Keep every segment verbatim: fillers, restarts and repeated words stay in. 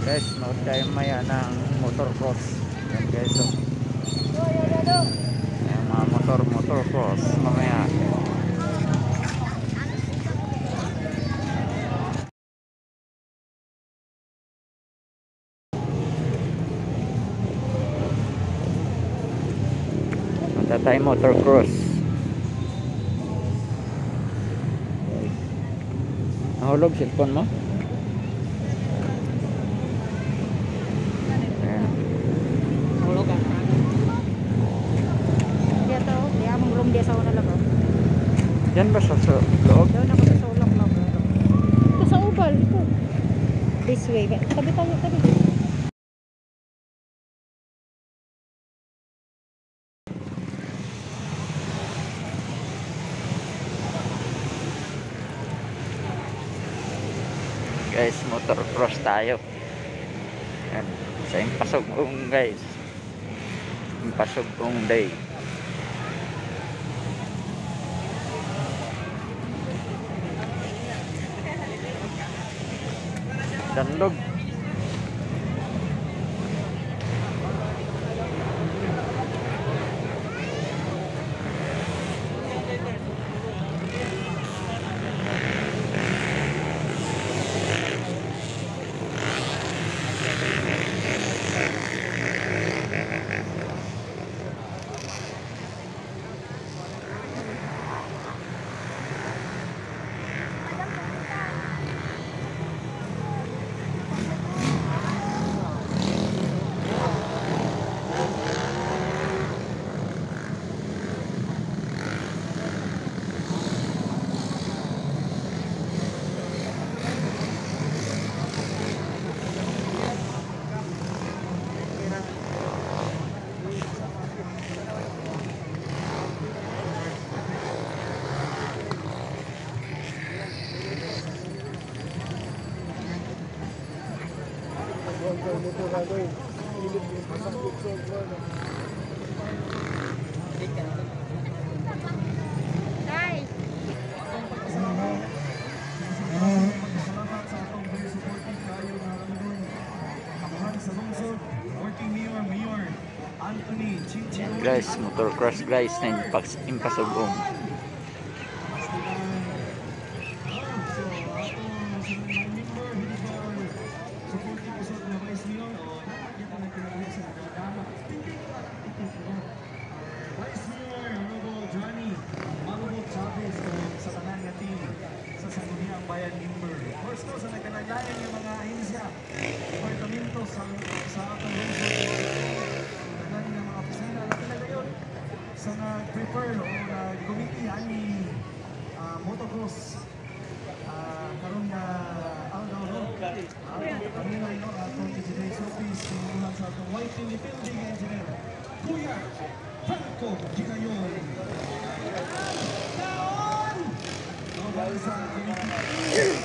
Guys, mount tayo maya ng motocross. Yan guys, so yung mga motor motocross mamaya. Punta tayo motocross. Nahulog cellphone mo? Yan ba sa loob? Doon ako sa sulok lang. Ito sa ubal. Ito. This way. Tabi tayo. Tabi. Guys, motocross tayo. Yan. Sa Impasugong guys. Impasugong day. Danlog. Guys, motocross guys na Impasugong. sa nag-prefer o nag-committee ani uh, motocross uh, karon nga aldaw no kami na ino atong today's office sinulan sa atong White Building Engineer Kuya Franco Gigayon down no dahil sa committee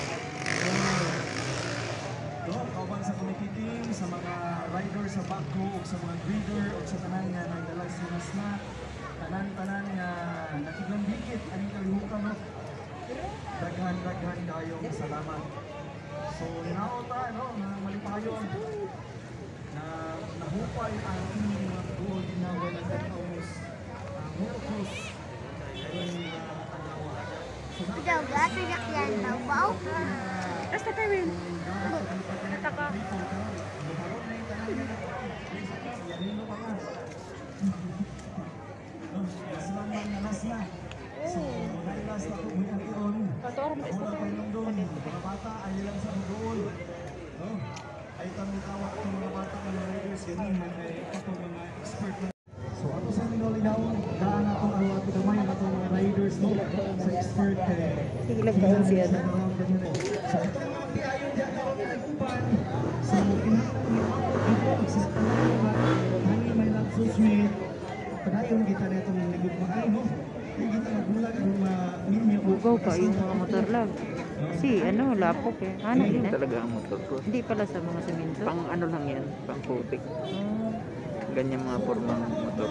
no kauban sa committee team sa mga rider sa backrow o sa mga breeder o sa tanan nga nagdala sinas na tanan-tanan nga nakiglang higit aning kalihukan no daghan-daghan kayong salamat. So naota no na malipayon na nahupay ang inyong mga gold na wala nagtaos ang motocross karon nga adlaw. So daw gato yak yan daw bao. Basta kawin. Nataka. So, nailas na kung may iyon. Pator mo isa pa yung doon. Mga bata, ay lang sa doon. No? Ay kami tawag ng mga bata ng mga riders. Ganun, may itong mga expert na. So, ato sa minolinaw, daan natin ang ato gamay ang atong mga riders, no? Sa expert. Higilag ka lang siya. So, itong mga piayon dyan na kami nagkupan. So, inatang yung ako sa panayaman. Hani may nagsusmit. Panayon kita na itong ligod maay, no? Bugaw pa yung mga motor lang. Kasi ano, lapok eh. Ano Hindi din eh? talaga ang motocross. Hindi pala sa mga semento. Pang ano lang yan, pang putik. Oh. Ganyan mga formang motor.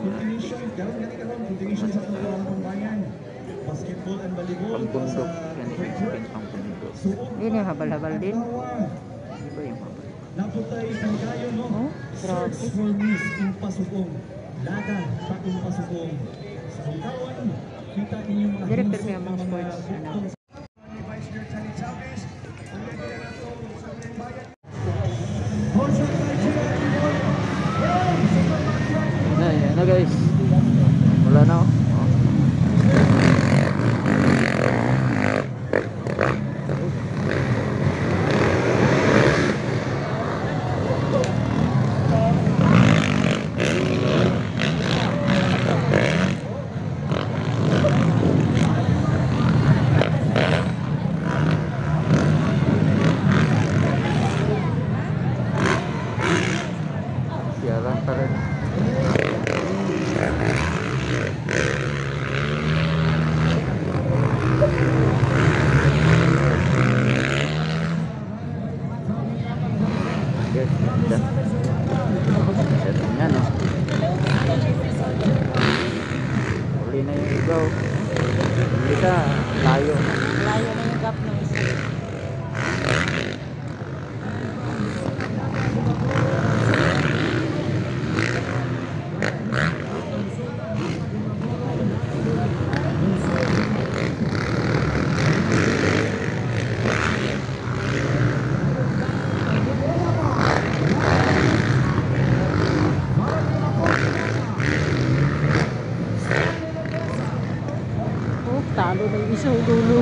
Basketball and volleyball. Pang bundok. Yan yung pang bundok. Yun yung habal-habal din. Ano ba yung habal? Naputay pangkayo no. Oh, grabe. Search for Miss Impasukong. Laga sa Impasukong. Sa Ikawan, kita ninyong mga Director hinsog niya, mga ng mga sports, ano. buktong ni Vice Chair Chani Chavez. Ang nagkaya na ito sa mga bayan. Horse by Chair. Na, yan na guys. Wala na oh. Siaran pa rin. Guys, ganda. Setting nga no. Uli na yung igaw. Yung isa, layo. Layo na yung gap ng isa. Oh, talo na yung isa dulo.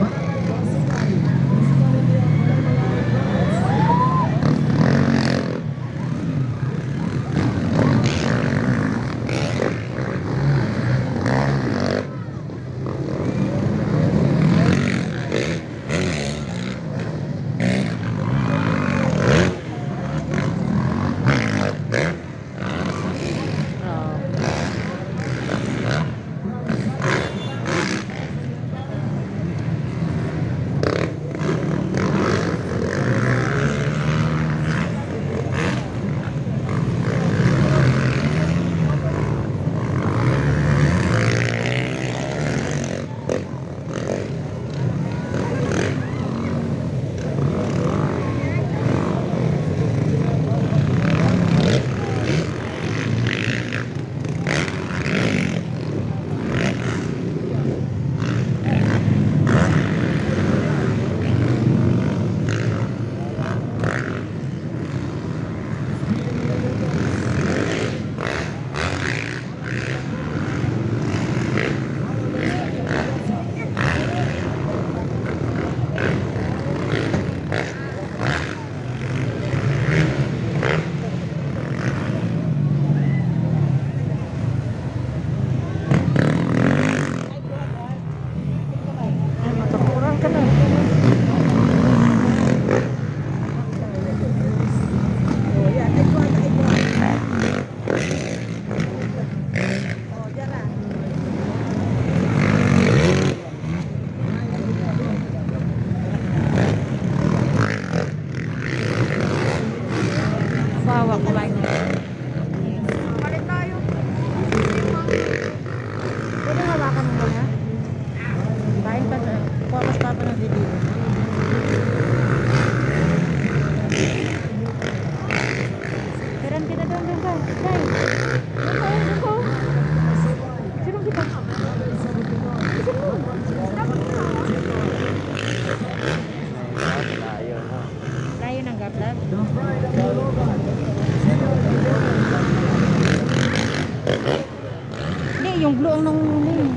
yung blue ang nangunguli.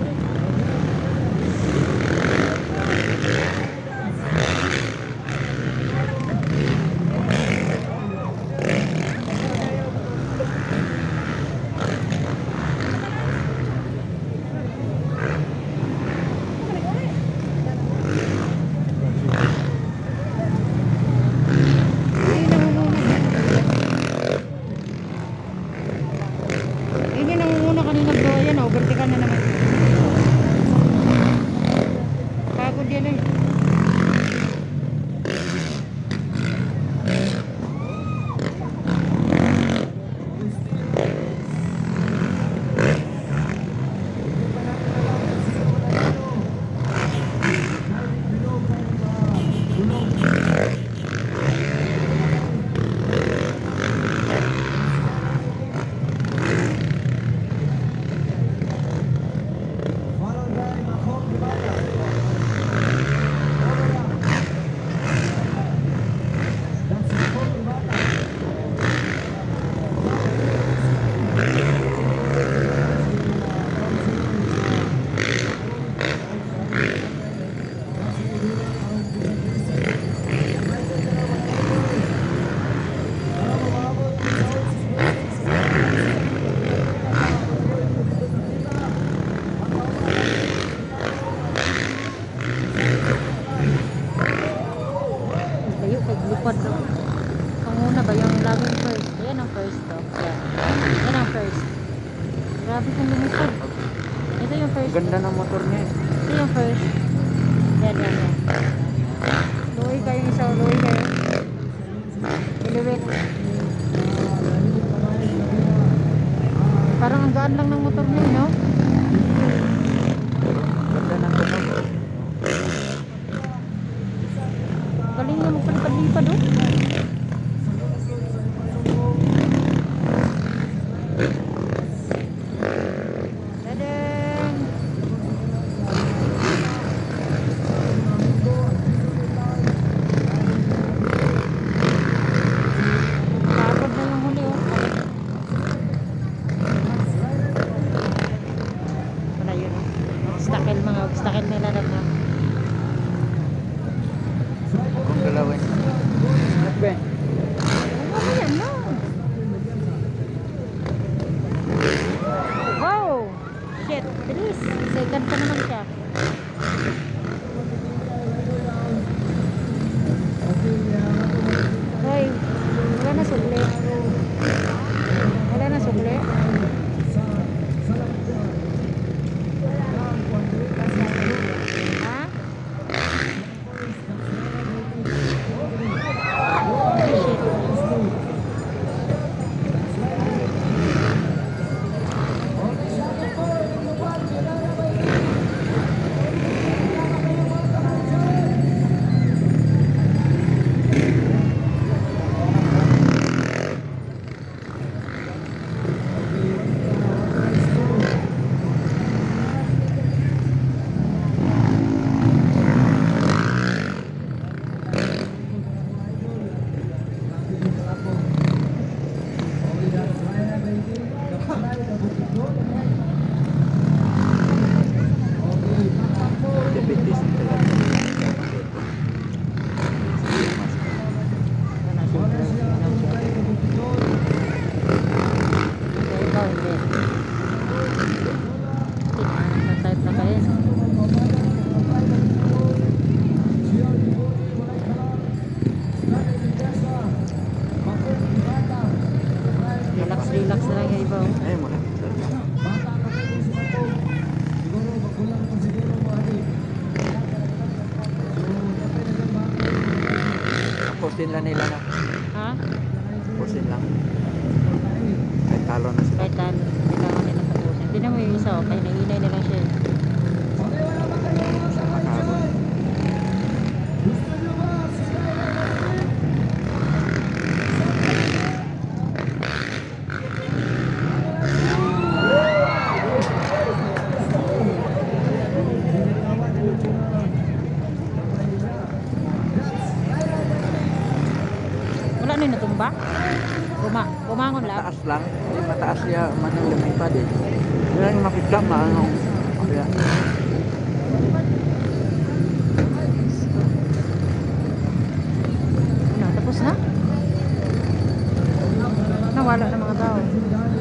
Yun yung nangunguna kanina bro. Yan o, vertical na naman. Yan ang first to. Yan. Yan ang first. Grabe kung lumipad. Ito yung first. Ganda ng motor niya. eh. Ito yung first. Yan, yan, yan. Luwi kayo isa. Luwi kayo. Iliwit. Parang ang gaan lang ng motor niya, no? Ganda ng motor. Galing niya magpalipad-lipad, oh. Dadeng! Pagod na yung huli, oh. Wala yun, oh. Obstacle, mga obstacle nila na na. Kung galawin. Be. Ano yan, no? Wow! Shit, bilis. Second pa naman siya. Hoy, wala na sugli. Wala na sugli. Ha? Ay, shit. Diabetes talaga. Wala na sugli. Wala na sugli. Okay, ikaw hindi. Nag-type na kayo. Relax, relax na lang yung iba, oh. Ay mo na. Posin lang nila na. Ha? Posin lang. Kahit talo na sila. Kahit ano, kailangan nila tapusin. Hindi naman yung isa, oh. Kaya nainay na lang siya, eh. Sa makabon. Wala na yung natumba? Buma, bumangon lang. Mataas lang. Yung mataas siya man yung lumipad eh. Yun yung makita maano. Kaya Ano, tapos na? Nawala na mga tao.